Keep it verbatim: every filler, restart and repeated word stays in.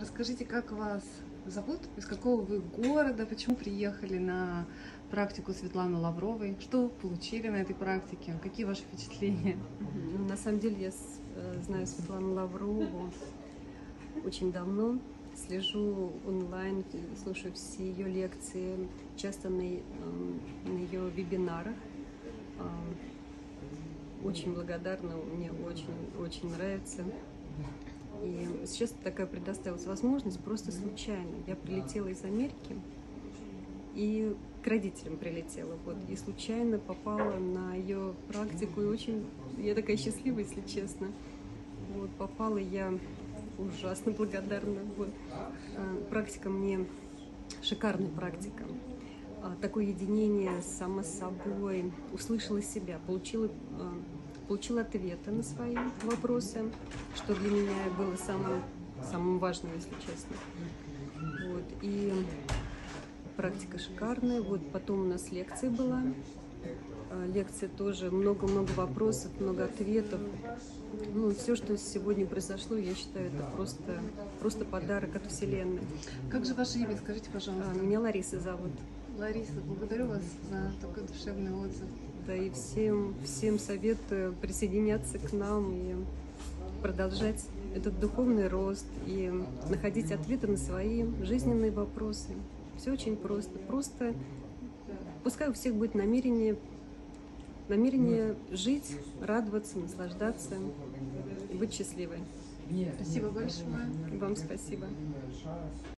Расскажите, как вас зовут, из какого вы города, почему приехали на практику Светланы Лавровой, что вы получили на этой практике, какие ваши впечатления? Ну, на самом деле я с- э, знаю Светлану Лаврову очень давно, слежу онлайн, э, слушаю все ее лекции, часто на, е- эм, на ее вебинарах. А, Очень благодарна, мне очень, очень нравится. И сейчас такая предоставилась возможность просто случайно. Я прилетела из Америки и к родителям прилетела, вот, и случайно попала на ее практику, и очень, я такая счастливая, если честно. Вот, попала я ужасно благодарна. Вот. А, Практика мне шикарная практика. А, Такое единение сама с собой, услышала себя, получила, а, получила ответы на свои вопросы, что для меня было самым, самым важным, если честно. Вот. И практика шикарная. Вот потом у нас лекция была. А, Лекция тоже много-много вопросов, много ответов. Ну, все, что сегодня произошло, я считаю, это просто, просто подарок от Вселенной. Как же ваше имя, скажите, А, пожалуйста. Меня Лариса зовут. Лариса, благодарю вас за такой душевный отзыв. Да, и всем, всем советую присоединяться к нам и продолжать этот духовный рост и находить ответы на свои жизненные вопросы. Все очень просто. Просто пускай у всех будет намерение, намерение жить, радоваться, наслаждаться и быть счастливой. Спасибо большое. Вам спасибо.